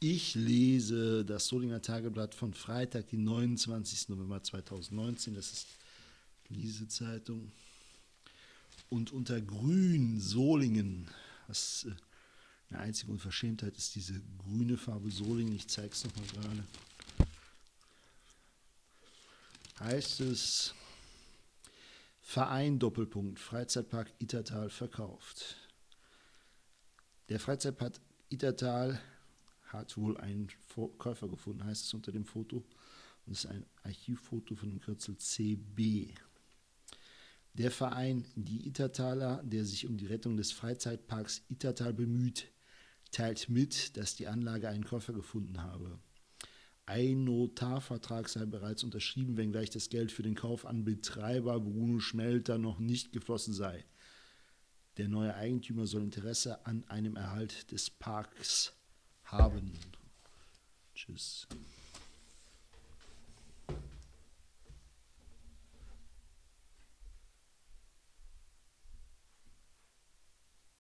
Ich lese das Solinger Tageblatt von Freitag, den 29. November 2019. Das ist diese Zeitung. Und unter Grün Solingen, was eine einzige Unverschämtheit ist, diese grüne Farbe Solingen, ich zeige es nochmal gerade, heißt es: Verein Doppelpunkt Freizeitpark Ittertal verkauft. Der Freizeitpark Ittertal hat wohl einen Käufer gefunden, heißt es unter dem Foto. Und es ist ein Archivfoto von dem Kürzel CB. Der Verein Die Ittertaler, der sich um die Rettung des Freizeitparks Ittertal bemüht, teilt mit, dass die Anlage einen Käufer gefunden habe. Ein Notarvertrag sei bereits unterschrieben, wenngleich das Geld für den Kauf an Betreiber Bruno Schmelter noch nicht geflossen sei. Der neue Eigentümer soll Interesse an einem Erhalt des Parks haben. Tschüss.